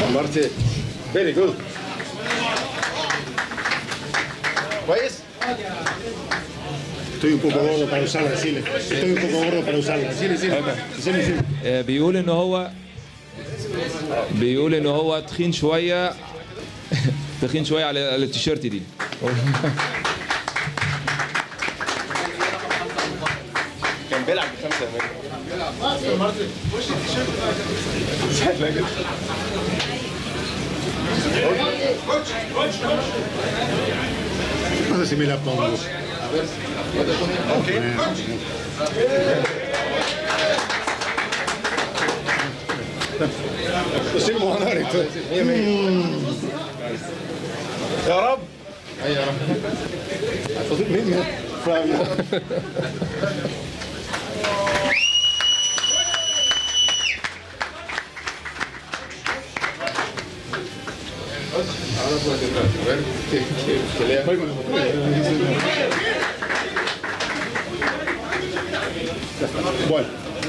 Marte. Very good. ¿Puedes? Estoy un poco gordo para usarla, decirle. Estoy un poco gordo para usarla. Decirle. بيقول ان هو تخين شويه تخين شويه على التيشيرت دي. كان بيلعب ب5 No sé si me la pongo. Okay. Seguimos a ganar esto. يا رب. Ay, ya. Flavio. Ahora puedes entrar. A ver, que lea. Bueno.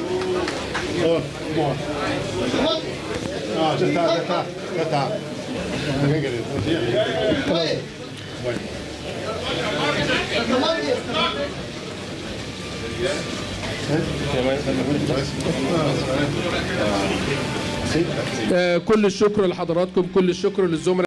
No, ya está. ¿Qué querés? Bueno. كل الشكر لحضراتكم، كل الشكر للزملاء.